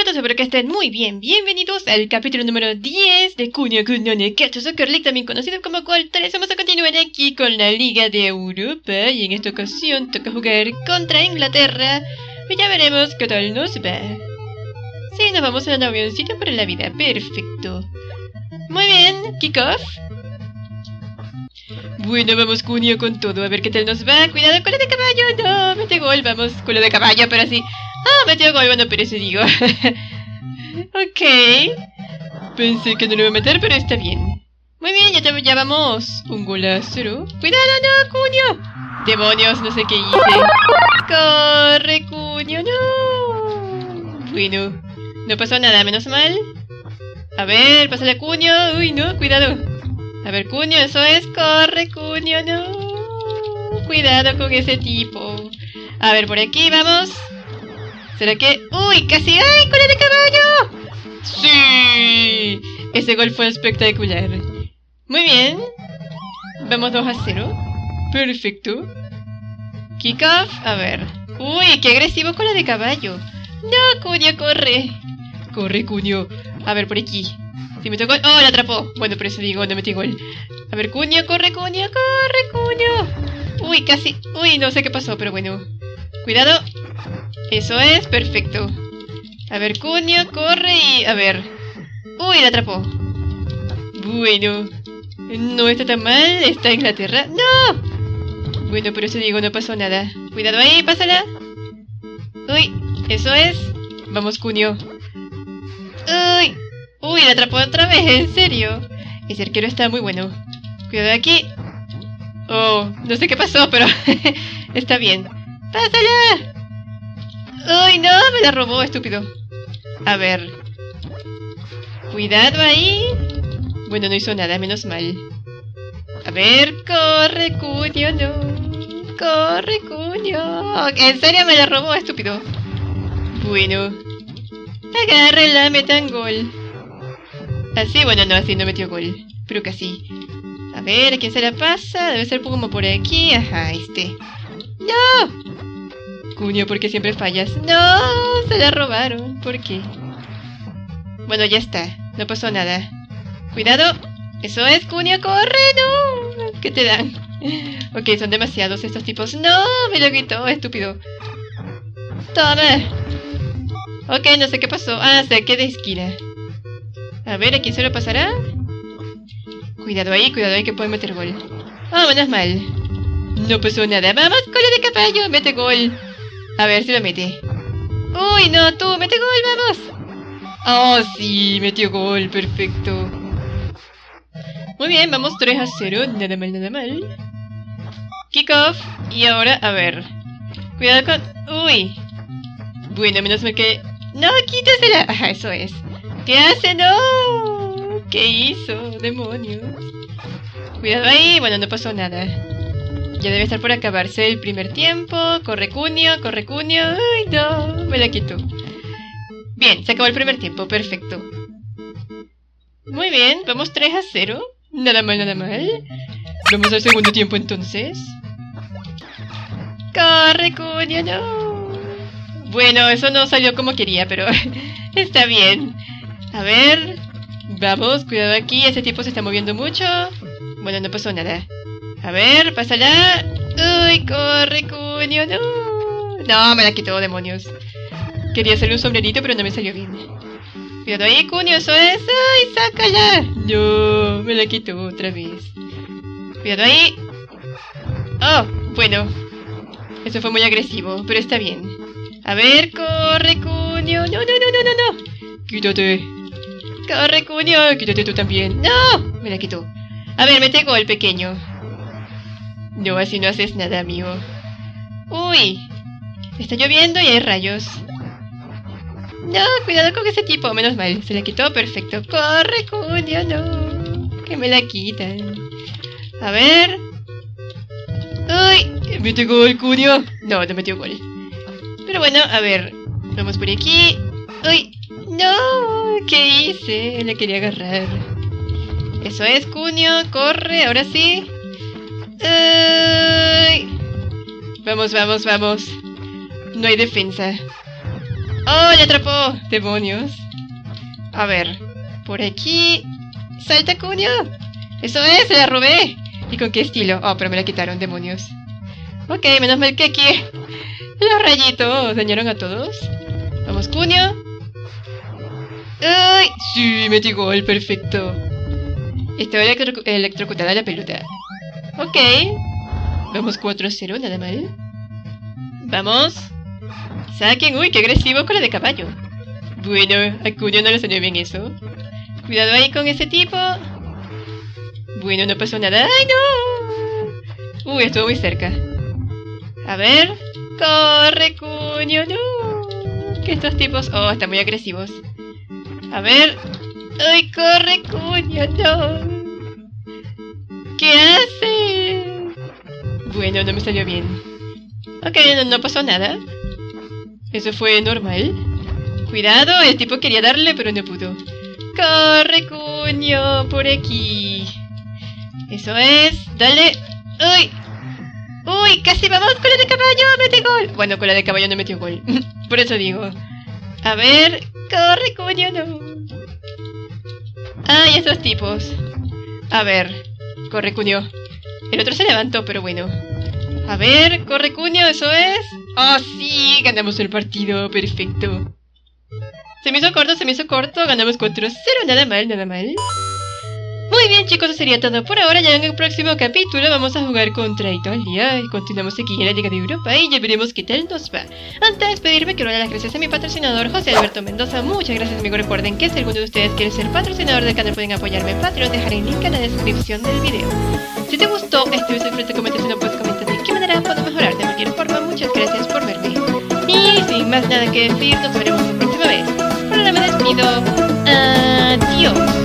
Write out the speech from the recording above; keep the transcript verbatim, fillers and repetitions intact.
todos, espero que estén muy bien. Bienvenidos al capítulo número diez de Kunio Kunio no Katsu Soccer League, también conocido como Cual tres. Vamos a continuar aquí con la Liga de Europa y en esta ocasión toca jugar contra Inglaterra. Y ya veremos qué tal nos va. Sí, nos vamos en un avioncito para la vida. Perfecto. Muy bien, kickoff. Bueno, vamos Kunio con todo, a ver qué tal nos va. Cuidado con la de caballo, no, mete gol, vamos con la de caballo, pero así. Ah, metió gol, bueno, pero eso digo. Ok. Pensé que no lo iba a meter, pero está bien. Muy bien, ya, ya vamos. Un gol a cero. Cuidado, no, Kunio. Demonios, no sé qué hice. Corre, Kunio, no. Bueno, no pasó nada, menos mal. A ver, pásale a Kunio. Uy, no, cuidado. A ver, Kunio, eso es. Corre, Kunio, no. Cuidado con ese tipo. A ver, por aquí, vamos. ¿Será que...? ¡Uy! ¡Casi! ¡Ay! ¡Cola de caballo! ¡Sí! Ese gol fue espectacular. Muy bien. Vamos dos a cero. Perfecto. Kickoff. A ver. ¡Uy! ¡Qué agresivo cola de caballo! ¡No, Kunio, corre! Corre, Kunio. A ver, por aquí. Si me tocó... ¡Oh, la atrapó! Bueno, por eso digo, no metí gol. A ver, Kunio, corre, Kunio, corre, Kunio. ¡Uy, casi! ¡Uy, no sé qué pasó, pero bueno! Cuidado. Eso es, perfecto. A ver, Kunio, corre y... A ver. ¡Uy, la atrapó! Bueno. No está tan mal. Está Inglaterra. ¡No! Bueno, por eso digo, no pasó nada. Cuidado ahí, pásala. ¡Uy! Eso es. Vamos, Kunio. ¡Uy! ¡Uy, la atrapó otra vez! ¿En serio? Ese arquero está muy bueno. Cuidado aquí. Oh, no sé qué pasó, pero... está bien. ¡Pásala! ¡Uy, no! Me la robó, estúpido. A ver. Cuidado ahí. Bueno, no hizo nada, menos mal. A ver, corre, Kunio, no. Corre, Kunio. ¿En serio me la robó, estúpido? Bueno. Agárrela, metan gol. Así, bueno, no, así no metió gol. Pero casi. A ver, ¿a quién se la pasa? Debe ser como por aquí. Ajá, este. ¡No! Kunio, ¿por qué siempre fallas? ¡No! Se la robaron. ¿Por qué? Bueno, ya está. No pasó nada. Cuidado. Eso es, Kunio, corre. ¡No! ¿Qué te dan? Ok, son demasiados estos tipos. ¡No! Me lo quitó, estúpido. Toma. Ok, no sé qué pasó. Ah, saqué de esquina. A ver, ¿a quién se lo pasará? Cuidado ahí, cuidado ahí que puede meter gol. Ah, oh, menos mal. No pasó nada. ¡Vamos, cola de caballo! ¡Mete gol! A ver si lo mete. ¡Uy, no! ¡Tú! ¡Mete gol! ¡Vamos! ¡Oh, sí! Metió gol. Perfecto. Muy bien, vamos tres a cero. Nada mal, nada mal. Kickoff. Y ahora, a ver. Cuidado con... ¡Uy! Bueno, menos mal que... ¡No! ¡Quítasela! Ajá, eso es. ¿Qué hace? ¡No! ¿Qué hizo? ¡Demonios! Cuidado ahí. Bueno, no pasó nada. Ya debe estar por acabarse el primer tiempo. Corre Kunio, corre Kunio. ¡Ay, no! Me la quitó. Bien, se acabó el primer tiempo. Perfecto. Muy bien, vamos tres a cero. Nada mal, nada mal. Vamos al segundo tiempo entonces. ¡Corre, Kunio, no! Bueno, eso no salió como quería, pero está bien. A ver. Vamos, cuidado aquí. Ese tipo se está moviendo mucho. Bueno, no pasó nada. A ver, pásala. Uy, corre, Kunio, no. No, me la quitó, demonios. Quería hacerle un sombrerito, pero no me salió bien. Cuidado ahí, Kunio, eso es. Ay, sácala. No, me la quitó otra vez. Cuidado ahí. Oh, bueno. Eso fue muy agresivo, pero está bien. A ver, corre, Kunio. No, no, no, no, no, no. Quítate. Corre, Kunio. Quítate tú también. No, me la quitó. A ver, mete gol, pequeño. No, así no haces nada, amigo. Uy. Está lloviendo y hay rayos. No, cuidado con ese tipo. Menos mal, se la quitó, perfecto. Corre, Kunio, no. Que me la quitan. A ver. Uy. Mete gol, Kunio. No, no metió gol. Pero bueno, a ver. Vamos por aquí. Uy. No. ¿Qué hice? La quería agarrar. Eso es, Kunio. Corre, ahora sí. Ay. Vamos, vamos, vamos. No hay defensa. ¡Oh, le atrapó! ¡Demonios! A ver, por aquí... ¡Salta, Cunio! ¡Eso es! ¡Se la robé! ¿Y con qué estilo? Oh, pero me la quitaron, demonios. Ok, menos mal que aquí los rayitos dañaron a todos. Vamos, Cunio. ¡Ay! Sí, metí gol, perfecto. Estaba electro electrocutada la pelota. Ok. Vamos cuatro a cero, nada mal. Vamos. Saquen. Uy, qué agresivo con la de caballo. Bueno, a Cunio no le salió bien eso. Cuidado ahí con ese tipo. Bueno, no pasó nada. ¡Ay, no! Uy, estuvo muy cerca. A ver. ¡Corre, Cunio! ¡No! Que estos tipos... Oh, están muy agresivos. A ver. ¡Ay, corre, Cunio! ¡No! ¿Qué hace? Bueno, no me salió bien. Ok, no, no pasó nada. Eso fue normal. Cuidado, el tipo quería darle, pero no pudo. ¡Corre, Cunio! Por aquí. Eso es. Dale. ¡Uy! ¡Uy! ¡Casi vamos con la de caballo! ¡Mete gol! Bueno, con la de caballo no metió gol. Por eso digo. A ver. ¡Corre, Cunio! ¡No! ¡Ay, esos tipos! A ver. Corre, Cunio. El otro se levantó, pero bueno. A ver. Corre, Cunio. Eso es. ¡Oh, sí! Ganamos el partido. Perfecto. Se me hizo corto, se me hizo corto. Ganamos cuatro a cero. Nada mal, nada mal. Muy bien, chicos, eso sería todo por ahora. Ya en el próximo capítulo vamos a jugar contra Italia. Y continuamos aquí en la Liga de Europa y ya veremos qué tal nos va. Antes de despedirme, quiero dar las gracias a mi patrocinador, José Alberto Mendoza. Muchas gracias, amigos. Recuerden que si alguno de ustedes quiere ser patrocinador del canal, pueden apoyarme en Patreon. Dejaré el link en la descripción del video. Si te gustó este video, suscríbete, comenta, si no puedes comentar de qué manera puedo mejorar de cualquier forma. Muchas gracias por verme. Y sin más nada que decir, nos veremos la próxima vez. Por ahora me despido. Adiós.